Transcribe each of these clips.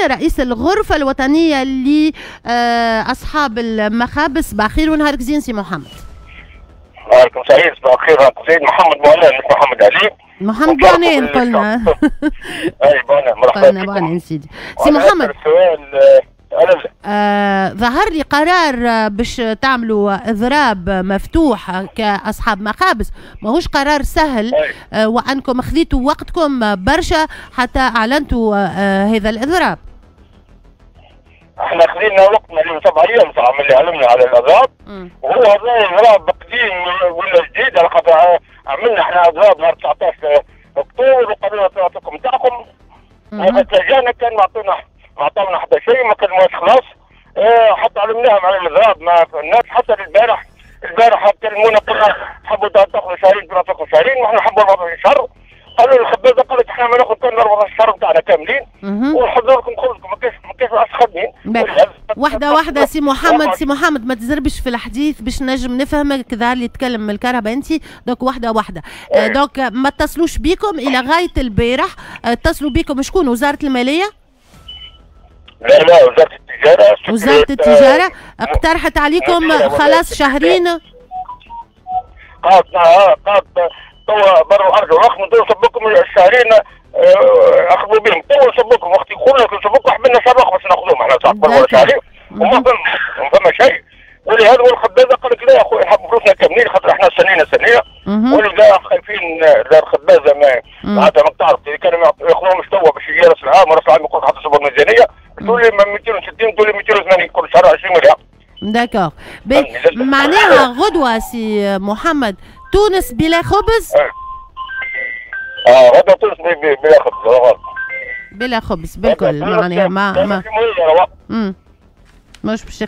رئيس الغرفة الوطنية لأصحاب المخابز. بخير ونهارك زين سي محمد. نهاركم سعيد. بخير. سيد محمد بوعنان مش محمد علي. محمد بوعنان قلنا. اي بوعنان. مرحبا قلنا بوعنان سيدي. سي محمد، ظهر لي قرار باش تعملوا اضراب مفتوح كاصحاب مخابز، ماهوش قرار سهل، وانكم خذيتوا وقتكم برشا حتى اعلنتوا هذا الاضراب. احنا خذينا وقتنا اليوم 7 ايام صار من اللي علمنا على الاضراب، وهو هذا اضراب قديم ولا جديد، على خاطر عملنا احنا اضراب نهار 19 اكتوبر وقالوا لنا التوافق نتاعكم، فتلاقينا كان ما عطاونا حتى شيء، ما كلموش خلاص. حتى علمناهم على الاضراب، ما الناس حتى البارح كلمونا قلنا حبوا تاخذوا شهرين تنافقوا شهرين، واحنا نحبوا 14 شهر. قالوا الخبازه قالت احنا ما ناخذ كان 14 شهر بتاعنا كاملين ونحضر لكم خبزكم، ما كيفاش خدمين. واحده سي محمد ما تزربش في الحديث باش نجم نفهمك، ظهر لي تكلم من الكهرباء انت، دوك واحده. دوك ما اتصلوش بيكم الى غايه البارح، اتصلوا بيكم شكون؟ وزاره الماليه؟ لا وزاره التجاره اقترحت عليكم خلاص شهرين. قالت توا برا ارجعوا رقم توا صبكم الشهرين اخذوا بهم، توا صبكم وقت يقولوا لك صبكم حبينا شهر باش ناخذوهم احنا صح برا شهرين وما فما شيء. ولهذا والخبازه قال لك لا يا اخوي نحب فلوسنا كاملين خاطر احنا سنينا ولذا خايفين الخبازه معناتها ما تعرف اذا كانوا ياخذوهم توا باش يجي راس العام وراس العام يقول حتى صبر ميزانيه تقول لي 260 تقول لي 280 كل شهر 20 مليار. داكوغ. معناها غدوه سي محمد تونس بلا خبز؟ غدا تونس بلا خبز. بلا خبز بالكل معناها ما مش باش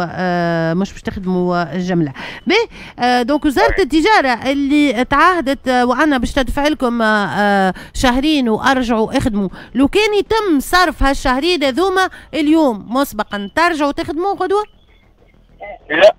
تخدموا الجمله. دونك وزاره التجاره اللي تعهدت وعنا باش تدفع لكم شهرين وارجعوا اخدموا، لو كان يتم صرف هالشهرين هذوما اليوم مسبقا ترجعوا تخدموا غدوه؟ لا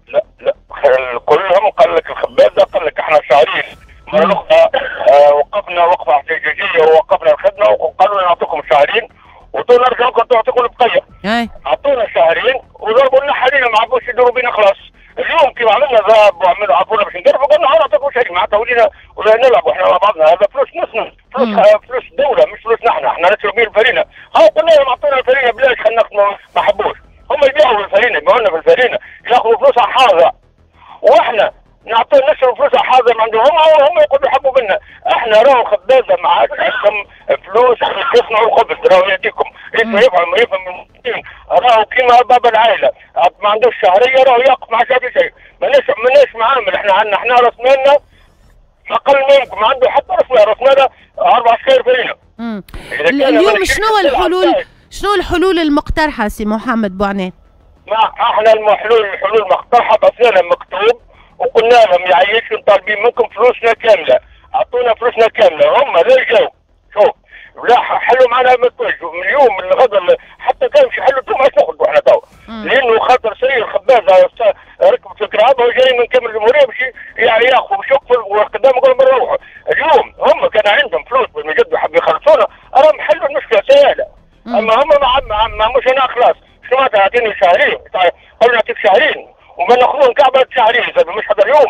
كلهم قال لك الخبازه قال لك احنا شهرين مره اخرى وقفنا وقفه احتجاجيه ووقفنا الخدمه وقالوا لنا نعطيكم شهرين وتو نرجعوا تعطيكم البقيه. اعطونا شهرين وضربوا لنا حاليا ما عرفوش يديروا بينا خلاص. اليوم كيف عملنا ذهب وعملوا عرفونا باش نديروا قلنا نعطيكم شيء معناتها ولا نلعبوا احنا مع بعضنا، هذا فلوس نصنا فلوس الدوله مش فلوسنا احنا نشرب بيه الفرينه. قلنا لهم اعطونا الفرينه بلاش خلينا نخدموا ما حبوش. هم يبيعوا الفرينه يبيعوا لنا بالفرينه ياخذوا فلوسها حاضره واحنا نعطيهم نشرب فلوسها حاضر عندهم هم يقولوا يحبوا منا. احنا راهو خبازه معاك عندكم فلوس يصنعوا الخبز راهو يديكم يفهم راهو كيما باب العائله ما عندوش شهريه راهو يقف مع شيء ماناش معامل. احنا راس مالنا اقل منكم ما عنده حتى راس مالنا 4 شهور فرينه. اليوم شنو الحلول المقترحه سي محمد بوعنان؟ احنا الحلول مقترحه بس مكتوب وقلنا لهم يعيشوا طالبين منكم فلوسنا كامله، اعطونا فلوسنا كامله. هم لا جاوا شوف لا حلوا معنا من اليوم من الغد حتى كان مش حلوا تو ما ناخذوا احنا تو لانه خاطر سيء الخبازه ركب في الكرابه وجاي من كامل الجمهوريه باش ياخذوا باش يقفل وقدام يقولوا بنروحوا. اليوم هم كان عندهم فلوس بالمجد وحبوا يخلصونا راهم حلوا المشكله سهله. اما هم ما مش انا خلاص شو معناتها اعطيني شهرين قالوا نعطيك شهرين وما ناخذوهم كعبه شهرين مش هذا اليوم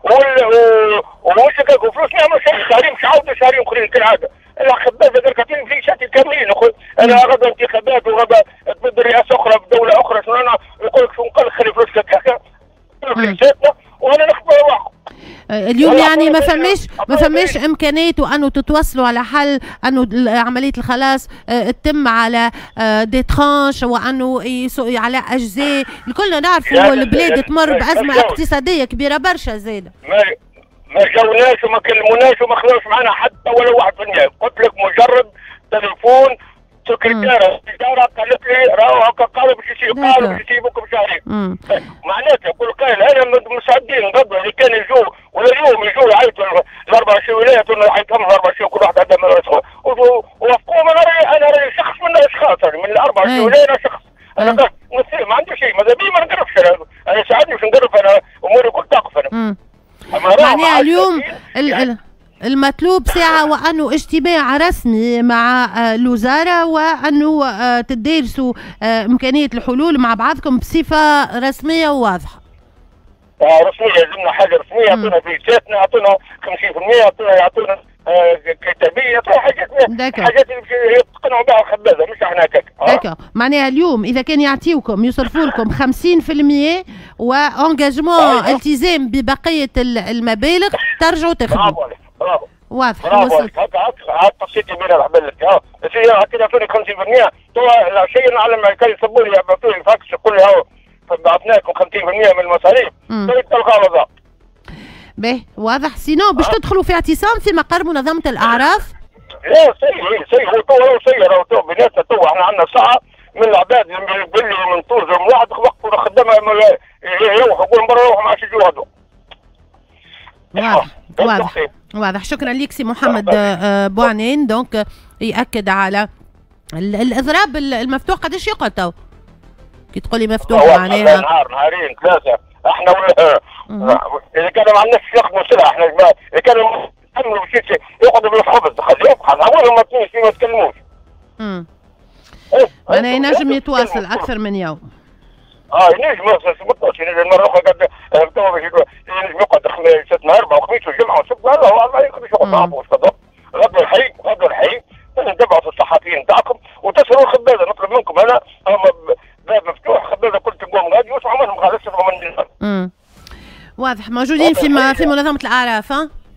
ومش كاكو فلوس نعملوا شهرين مش عاودوا شهرين اخرين كالعاده. الخبازه قال لك في شكل كاملين انا غدا انتخابات وغدا تبد رئاسه اخرى في دوله اخرى شنو انا يقول لك شو نقول خلي فلوسك هكا فلوساتنا وانا نخبر واحد. اليوم يعني ما فماش امكانيه انه تتوصلوا على حل انه عمليه الخلاص تتم على دي ترانش وانه على اجزاء. كلنا نعرفوا البلاد تمر بازمه اقتصاديه كبيره برشا زاده. ما جاوناش وما كلموناش وما خذوش معنا حتى ولا 1%. قلت لك مجرد تليفون سكرتيره الاداره قالت لي راهو هكا قالوا باش يسيبوكم شهرين. معناتها يقول قايل انا مساعدين غدوه اللي كان يجوا ولا اليوم يجوا يعيطوا ال 24 ولايه يعيطوا 24 كل واحد عندها ووافقوهم. انا راجل شخص من الاشخاص من ال 24 ولايه انا شخص انا ما عندي شيء ماذا بي ما نقربش انا ساعدني باش نقرب انا اموري كل تقف انا. معناها اليوم المطلوب ساعة وأنه اجتماع رسمي مع الوزارة وأنه تدرسوا إمكانية الحلول مع بعضكم بصفة رسمية وواضحة. رسمية، لازمنا حاجة رسمية، يعطونا فيزاتنا، يعطونا 50%، يعطونا كتابية، يعطونا حاجات اللي يقنعوا بها الخبازة، مش احنا هكاك. معناها اليوم إذا كان يعطيوكم يصرفوا لكم 50% وانجاجمون التزام ببقية المبالغ ترجعوا تاخذوا. برافو واضح. هاك تصيتي بين الحبل هكا يعطوني 50%، توا شيء نعلم كان يصبوا لي يبعثوا لي فاكس يقول لي هاو بعثناكم 50% من المصاريف، تلقى الغلط. باهي واضح. سينو باش تدخلوا في اعتصام في مقر منظمة الأعراف؟ لا سي هو تو بيناتنا، تو احنا عندنا ساعة من العباد اللي من طوز من واحد وقفوا خدامة يروحوا يقولوا برا يروحوا ما عادش يجوا هذو. واضح. شكرا لك سي محمد بوعنين. دونك يأكد على الإضراب المفتوح. قداش يقعد تو؟ كي تقولي مفتوح معناها نهارين 3 احنا اذا كانوا ما عندناش ياخذوا سلعه، احنا اذا كانوا يعملوا شيء يقعدوا بالخبز خليهم نعاونهم ما يتكلموش. معناها ينجم يتواصل اكثر من يوم. ينجم يوصل مره اخرى قد ينجم يقعد 6 نهار 4 وخميس وجمعه وسبت. هذا هو ما يقدرش يقعد صعب وصدق. غدا الحي لازم تبعثوا الصحفيين نتاعكم وتسالوا الخبازه. نطلب منكم انا باب مفتوح، خبازه كل تقوم غادي واسمعوا منهم خلاص يسمعوا مني. واضح. موجودين في منظمة الأعراف؟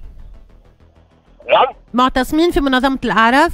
نعم معتصمين في منظمة الأعراف؟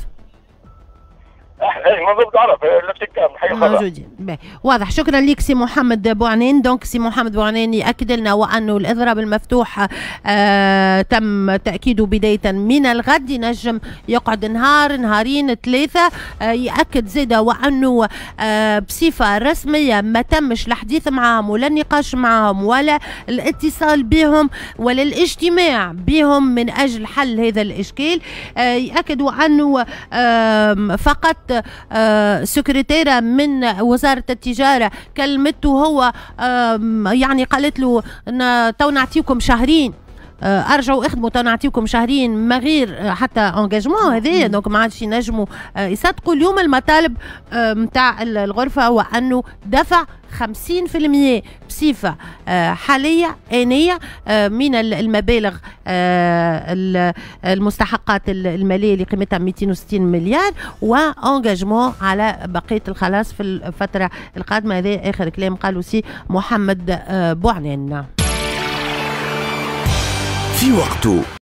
منظمة الأعراف موجودين. واضح. شكرا لك سي محمد بوعنين. دونك سي محمد بوعنين يأكد لنا وأنه الإضراب المفتوح تم تأكيده بداية من الغد، ينجم يقعد نهار نهارين 3. يأكد زيدا وأنه بصفة رسمية ما تمش الحديث معهم ولا النقاش معهم ولا الاتصال بهم ولا الاجتماع بهم من أجل حل هذا الإشكال. يأكد وأنه فقط سكرتيرة من وزارة التجارة كلمته هو، يعني قالت له تو نعطيكم شهرين، ارجعوا اخدموا تو نعطيكم شهرين ما غير حتى انجاجمون هذايا. دونك ما عادش ينجموا يصدقوا. اليوم المطالب نتاع الغرفة هو انه دفع 50% بصفة حالية آنية من المبالغ المستحقات المالية اللي قيمتها 260 مليار، وانجاجمون على بقية الخلاص في الفترة القادمة. هذا آخر كلام قالوا سي محمد بوعنين. في وقته